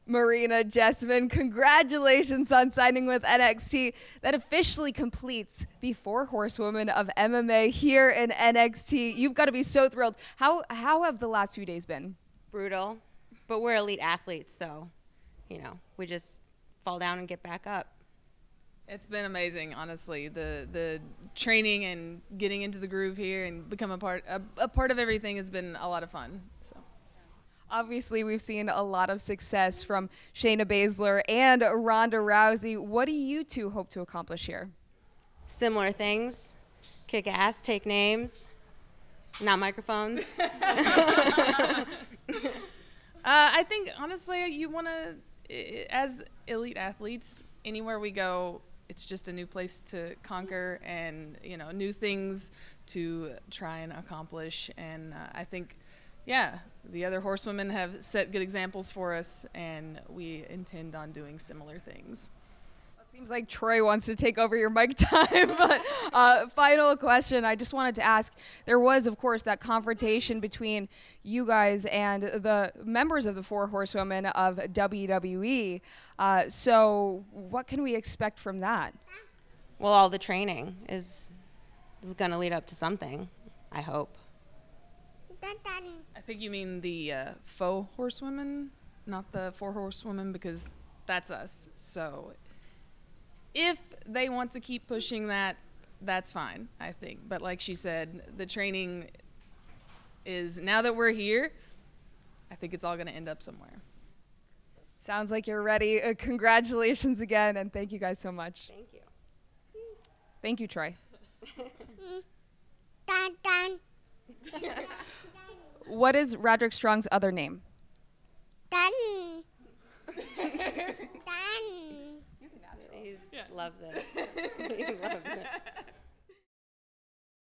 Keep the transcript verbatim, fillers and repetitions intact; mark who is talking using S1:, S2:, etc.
S1: Marina, Jessamyn, congratulations on signing with N X T. That officially completes the four horsewomen of M M A here in N X T. You've got to be so thrilled. How, how have the last few days been?
S2: Brutal, but we're elite athletes, so, you know, we just fall down and get back up.
S3: It's been amazing, honestly. The the training and getting into the groove here and become a part a, a part of everything has been a lot of fun. So.
S1: Obviously, we've seen a lot of success from Shayna Baszler and Ronda Rousey. What do you two hope to accomplish here?
S2: Similar things. Kick ass, take names, not microphones.
S3: uh, I think, honestly, you want to, as elite athletes, anywhere we go, it's just a new place to conquer and, you know, new things to try and accomplish. And uh, I think, yeah, the other horsewomen have set good examples for us, and we intend on doing similar things.
S1: It seems like Troy wants to take over your mic time. But uh, final question, I just wanted to ask, there was, of course, that confrontation between you guys and the members of the Four Horsewomen of W W E. Uh, so what can we expect from that?
S2: Well, all the training is, is going to lead up to something, I hope.
S3: I think you mean the uh, Faux Horsewomen, not the Four Horsewomen, because that's us. So if they want to keep pushing that, that's fine, I think. But like she said, the training is, now that we're here, I think it's all going to end up somewhere.
S1: Sounds like you're ready. Uh, congratulations again, and thank you guys so much.
S2: Thank you.
S1: Thank you, Troy.
S4: Dun, dun.
S1: What is Roderick Strong's other name?
S4: Dun. Dun.
S2: He yeah. loves it.